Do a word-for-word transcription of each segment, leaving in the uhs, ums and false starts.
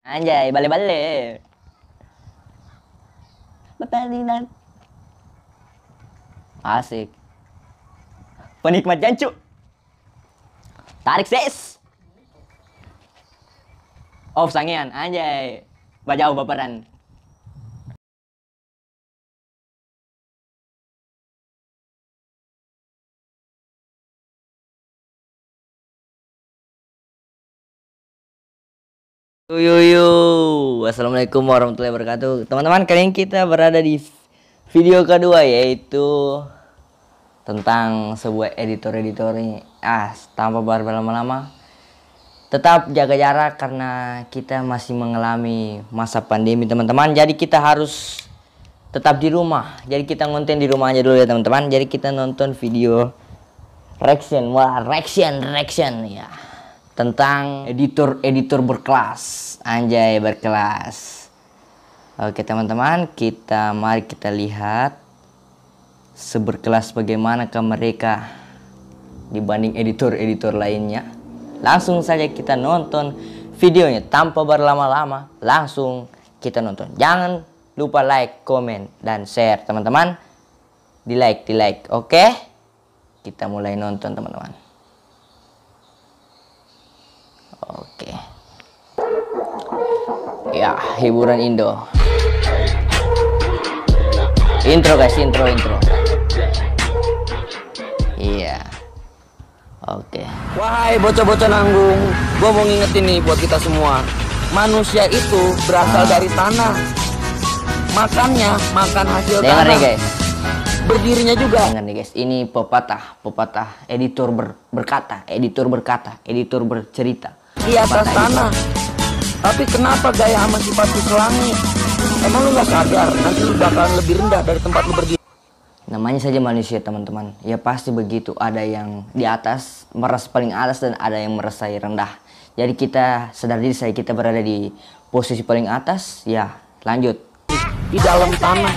Anjay, bale-bale. Pertandingan. Asik. Penikmat jancu. Tarik ses. Off sangean, anjay. Bajau baperan. Yuyuyu, assalamualaikum warahmatullahi wabarakatuh. Teman-teman, kali ini kita berada di video kedua, yaitu tentang sebuah editor-editor ini. Ah, tanpa berlama-lama, tetap jaga jarak karena kita masih mengalami masa pandemi, teman-teman. Jadi kita harus tetap di rumah. Jadi kita ngonten di rumah aja dulu ya, teman-teman. Jadi kita nonton video reaction, wah reaction, reaction ya. Tentang editor-editor berkelas, anjay berkelas. Oke teman-teman, kita mari kita lihat seberkelas bagaimanakah mereka dibanding editor-editor lainnya. Langsung saja kita nonton videonya tanpa berlama-lama. Langsung kita nonton. Jangan lupa like, komen, dan share teman-teman. Di like, di like, oke? Kita mulai nonton teman-teman. Oke. Ya, hiburan Indo. Intro guys, intro, intro. Iya. Oke. Wahai bocah-bocah nanggung, gue mau ngingetin nih buat kita semua. Manusia itu berasal ah. dari tanah. Makannya makan hasil Dengar tanah. Nih guys. Berdirinya juga. Dengar nih guys, ini pepatah, pepatah editor ber, berkata, editor berkata, editor bercerita. Di atas tanah. Tapi kenapa gaya sama sifatku ke langit? Emang lu gak sadar nanti lu bakalan lebih rendah dari tempat lu berdiri? Namanya saja manusia teman-teman. Ya pasti begitu. Ada yang di atas, merasa paling atas, dan ada yang merasa rendah. Jadi kita sadar diri saya kita berada di posisi paling atas. Ya lanjut. Di dalam tanah.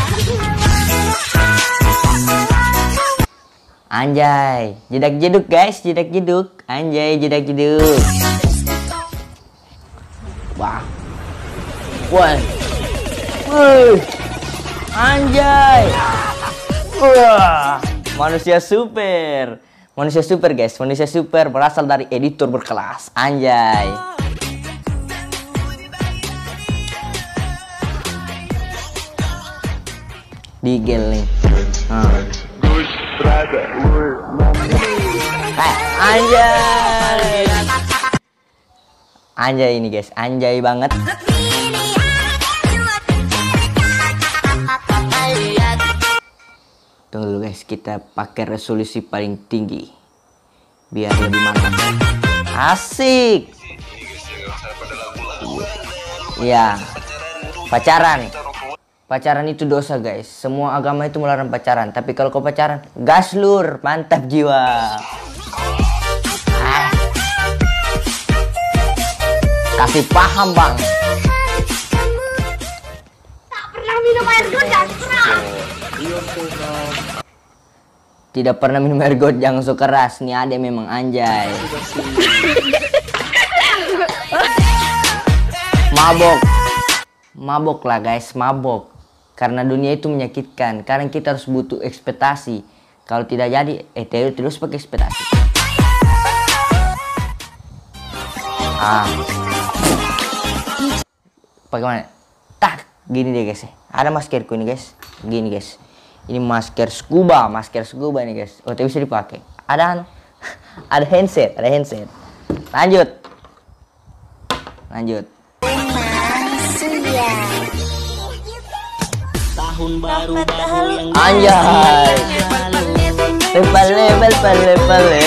Anjay, jedak jeduk guys, jedak jeduk. Anjay, jedak jeduk. Wah. Wah. Wuh. Anjay. Wah. Manusia super. Manusia super guys, manusia super berasal dari editor berkelas. Anjay. Digel nih. Hmm. Eh, anjay. Anjay ini guys, anjay banget. Tunggu dulu guys, kita pakai resolusi paling tinggi biar lebih mantap. Asik. Iya. Pacaran. Pacaran itu dosa guys. Semua agama itu melarang pacaran. Tapi kalau kau pacaran, gas lur, mantap jiwa. Ah. Kasih paham bang. Tak pernah minum air got jangan keras. Tidak pernah minum air got jangan so keras. Nih ada memang anjay. Mabok. Mabok lah guys, mabok. Karena dunia itu menyakitkan. Karena kita harus butuh ekspektasi. Kalau tidak jadi, eh terus terus pakai ekspektasi. Ah. Bagaimana? Tak, gini deh guys. Ada maskerku ini guys. Gini guys. Ini masker scuba, masker scuba ini guys. Oh, tapi bisa dipakai. Ada ada handset, ada handset. Lanjut. Lanjut. Tahun baru baru yang anjay. Lepale lepale lepale.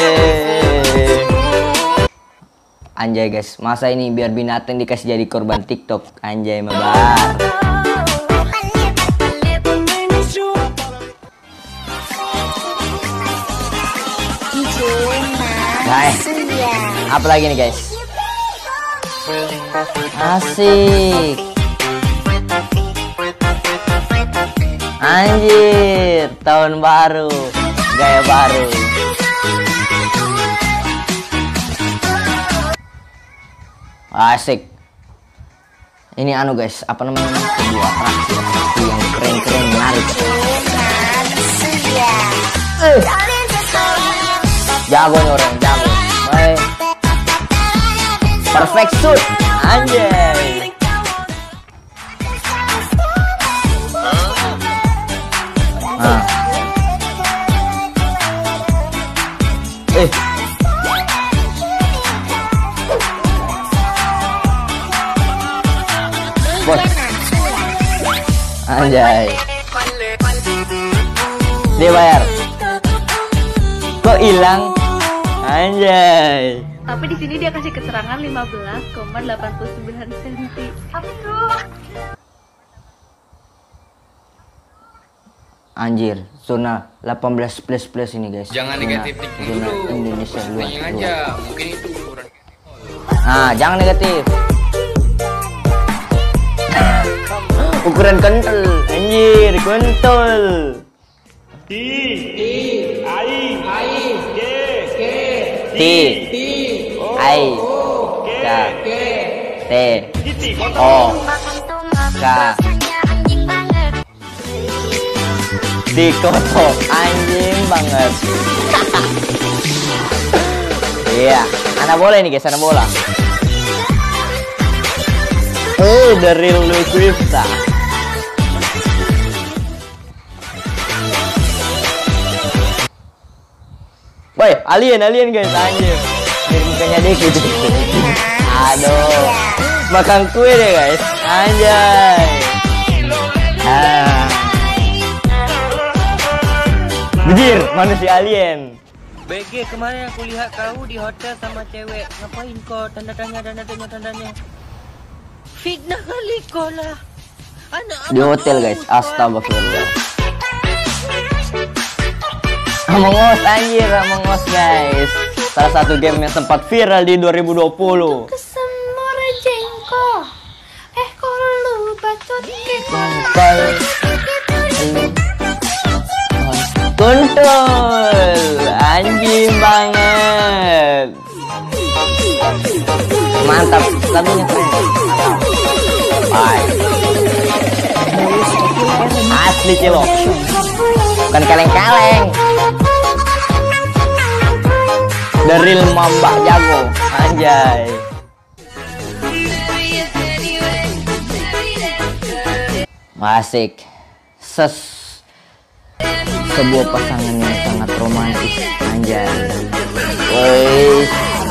Anjay guys, masa ini biar binatang dikasih jadi korban TikTok. Anjay mabar. Guys, apa lagi nih guys? Asik. Anjir, tahun baru, gaya baru. Asik. Ini anu guys, apa namanya, sebuah atraksi atraksi yang keren-keren menarik. Eh. Jago nih orang, jago. Baik. Perfect shoot, anjay. Nah. Eh. Bos. Anjay. Dia bayar. Kok hilang? Anjay. Tapi di sini dia kasih keterangan lima belas koma delapan puluh sembilan senti. Apa tuh? Anjir, zona delapan belas plus plus ini guys. Jangan zona, negatif thinking zona dulu. Indonesia luar. Tanya aja, mungkin itu ukuran. Nah, jangan negatif. Ukuran kental, anjir, kental. T, T, I, I, K, K, T, T, I, K, T, O, K. Dikotok, anjing banget. Iya, anak bola ini guys, anak bola. Oh, the real Luis Quifta. Woi, alien, alien guys, anjir. Ini mukanya dikit. Aduh, makan kue deh guys, anjay. Ah. Bejir, manusia alien. B G, kemarin aku lihat kau di hotel sama cewek. Ngapain kau? Tanda tanya, tanda tanya, tandanya. Fitnah kali kau lah. Anak Di hotel guys, astagfirullah. Among Us, anjir, Among Us guys. Salah satu game yang sempat viral di dua ribu dua puluh. Kesemur jengko. Eh kalau batut Kontol. Kontol. Anjing banget. Mantap, lagunya keren. Bye. Asli cilok. Bukan kaleng-kaleng. The real mamba jago, anjay. Asik. Ses sebuah pasangan yang sangat romantis, anjay. Woi.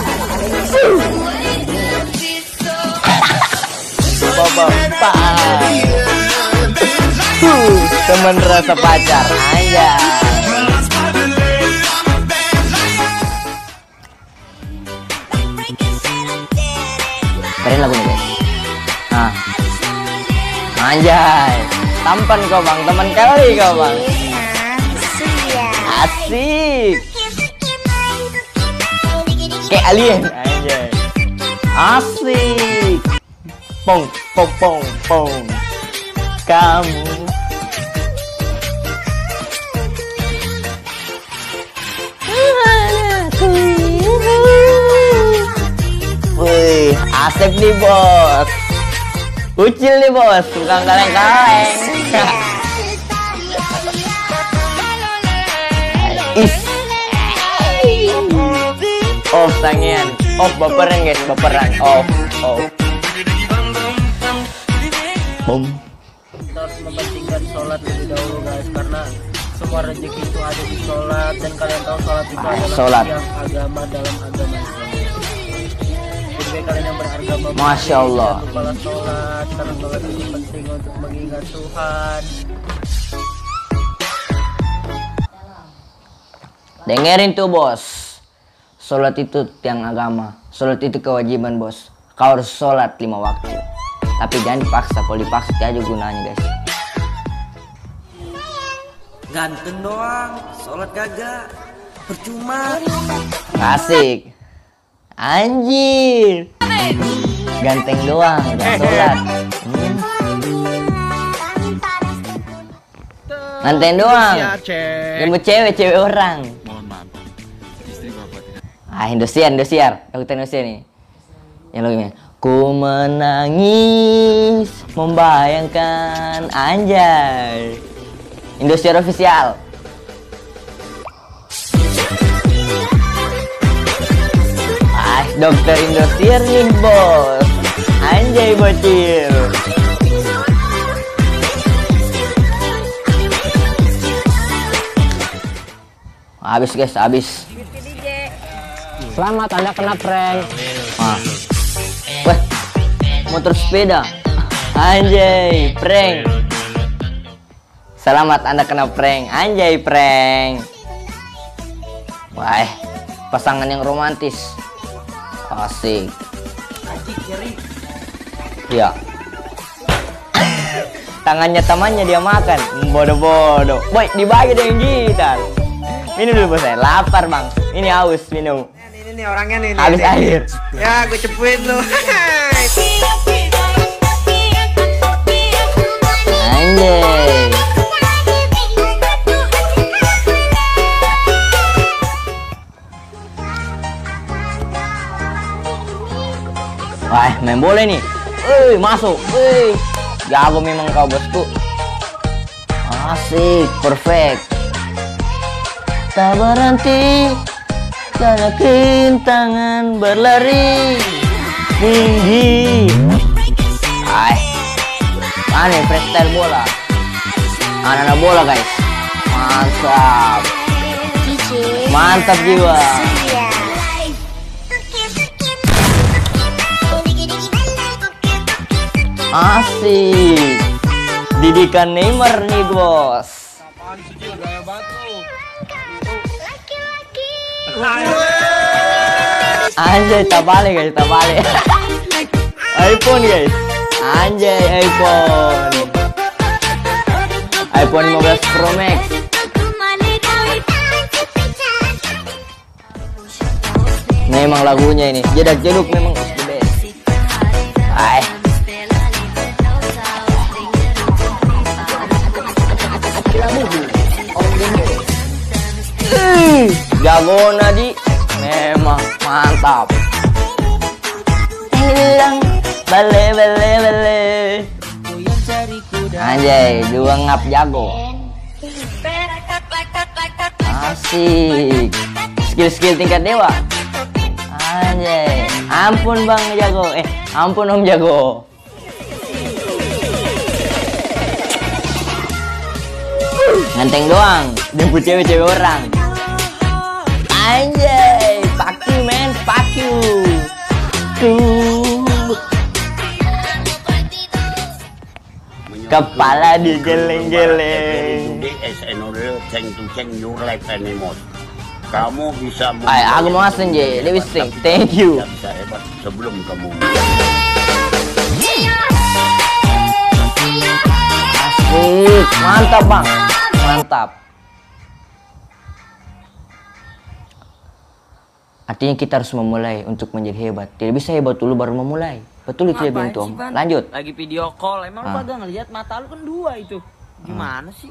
Bapak, uh, teman rasa pacar, anjay. Keren lagunya guys. Nah, anjay, tampan kau bang, teman kali kau bang. Asik. Kayak alien, anjay. Asik. Pong, pong, pong, pong. Kamu. Wih, asik nih bos. Ucil nih bos, bukan kaleng-kaleng. Is. Off tangian, off baperan guys, baperan, off, off. Boom. Kita harus mementingkan sholat lebih dahulu guys, karena semua rezeki itu ada di sholat, dan kalian tahu sholat itu Ah, adalah sholat. yang agama dalam agama Islam. Jadi kalian yang beragama, Masya Allah. jangan lupa sholat, karena sholat itu penting untuk mengingat Tuhan. Dengerin tuh bos. Sholat itu tiang agama. Sholat itu kewajiban bos. Kau harus sholat lima waktu. Tapi jangan dipaksa. Kalau dipaksa aja gunanya guys. Ganteng doang, sholat kagak, percuma. Asik. Anjir. Ganteng doang, gak sholat. Hmm. Ganteng doang. Jemput cewek, cewek orang. Ah, Indosiar, Indosiar. Dokter Indosiar nih. Yang lo gimana? Ku menangis membayangkan anjay. Indosiar official. Ah, dokter Indosiar nih bos. Anjay bocil. Habis guys, habis. Selamat, Anda kena prank. Ah. Wah, motor sepeda. Anjay, prank. Selamat Anda kena prank. Anjay, prank. Wah, pasangan yang romantis. Asik. Ya. Tangannya temannya dia makan. Bodoh-bodoh. Boy, dibagi dengan gitar. Minum dulu bos saya. Lapar bang. Ini haus minum. Ini nih orangnya nih. Habis nih, air. Ya, gue cepuin lu. Anjay. Wah, main bola nih. Wih, masuk. Wih. Jago memang kau bosku. Asik, perfect. Tak berhenti karena rintangan berlari tinggi. Ay, aneh freestyle bola. Anak-anak bola guys. Mantap. Mantap jiwa. Asik. Didikan Neymar nih bos. Anjay, tak balik guys, tak balik. iPhone guys. Anjay, iPhone. iPhone lima belas Pro Max. Memang lagunya ini jedak jeduk memang the best. Ay. Jago Nadi memang mantap. Hilang bale bale bale. Anjay, dua ngap jago. Asik. Skill-skill tingkat dewa. Anjay, ampun bang jago. Eh, ampun om jago. Nganteng doang, jemput cewek-cewek orang. Anjay, fuck you man, fuck you. Tuh. Kepala digeleng-geleng. Kamu bisa. Ay, aku mau asen je, lebih sing. Thank you. Bisa hebat sebelum kamu. Asik, mantap bang, mantap. Artinya kita harus memulai untuk menjadi hebat. Tidak bisa hebat dulu baru memulai. Betul itu ya Bintu Om. Lanjut. Lagi video call, emang lu Ah. kagak ngeliat mata lu kan dua itu. Gimana sih?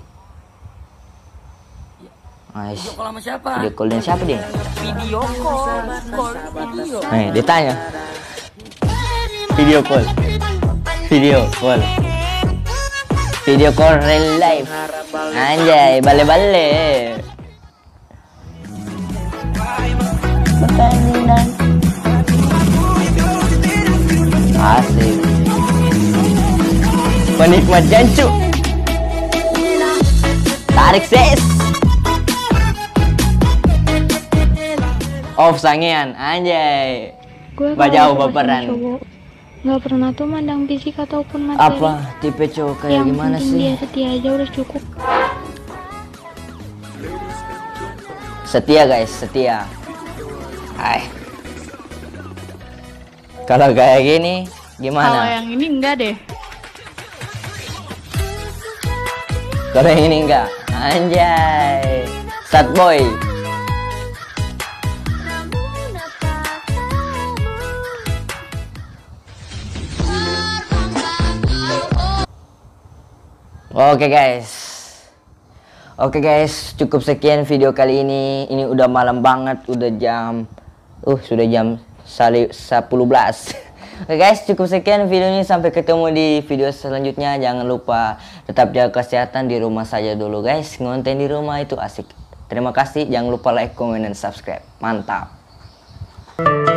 Nice. Video call sama siapa? Video call dengan siapa dia? Video call, call video. Nih, dia tanya. Video call. Video call. Video call real life. Anjay, bale-bale. Asik. Penikmat jancu. Tarik ses. Off sangean, anjay. Gue Bajau baperan. Gak pernah tuh mandang fisik ataupun materi. Apa tipe cowok kayak Yang gimana penting sih? dia setia aja udah cukup. Setia guys, setia. Hai. Kalau kayak gini gimana? Kalau yang ini enggak deh. Kalau yang ini enggak. Anjay. Sad boy. Oke guys. Oke guys, cukup sekian video kali ini. Ini udah malam banget, udah jam uh sudah jam sepuluh belas. Oke guys, cukup sekian video ini, sampai ketemu di video selanjutnya. Jangan lupa tetap jaga kesehatan, di rumah saja dulu guys. Ngonten di rumah itu asik. Terima kasih, jangan lupa like, comment, dan subscribe. Mantap.